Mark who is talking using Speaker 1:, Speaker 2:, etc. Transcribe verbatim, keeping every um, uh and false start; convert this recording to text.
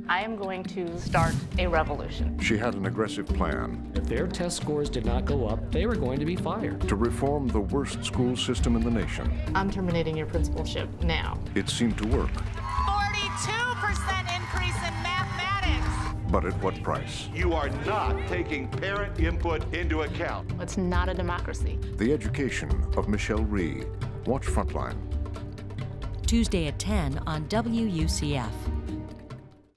Speaker 1: I am going to start a revolution.
Speaker 2: She had an aggressive plan.
Speaker 3: If their test scores did not go up, they were going to be fired.
Speaker 2: To reform the worst school system in the nation.
Speaker 1: I'm terminating your principalship now.
Speaker 2: It seemed to work.
Speaker 4: forty-two percent increase in mathematics.
Speaker 2: But at what price?
Speaker 5: You are not taking parent input into account.
Speaker 1: It's not a democracy.
Speaker 2: The education of Michelle Rhee. Watch Frontline.
Speaker 6: Tuesday at ten on W U C F.